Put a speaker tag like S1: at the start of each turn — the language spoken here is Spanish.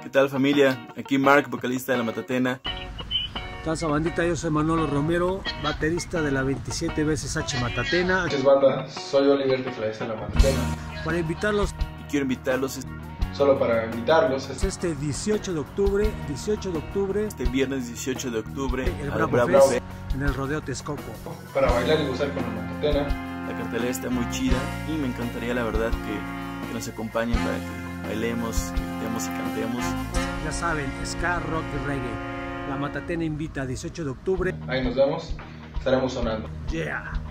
S1: ¿Qué tal, familia? Aquí Mark, vocalista de La Matatena.
S2: ¿Qué tal, bandita? Yo soy Manolo Romero, baterista de la 27 veces H Matatena.
S3: ¿Qué es banda? Soy Oliver, tecladista de La Matatena.
S2: Para invitarlos,
S1: Y quiero invitarlos
S3: Solo para invitarlos
S2: este 18 de octubre,
S1: este viernes 18 de octubre
S2: el
S1: al
S2: Bravo
S1: Bravo
S2: Fest en el Rodeo Texcoco.
S3: para bailar y gozar con La Matatena.
S1: La cartelera está muy chida y me encantaría, la verdad, que nos acompañen para que bailemos, gritemos y cantemos.
S2: Ya saben, ska, rock y reggae. La Matatena invita 18 de octubre.
S3: Ahí nos vemos, estaremos sonando.
S2: Yeah.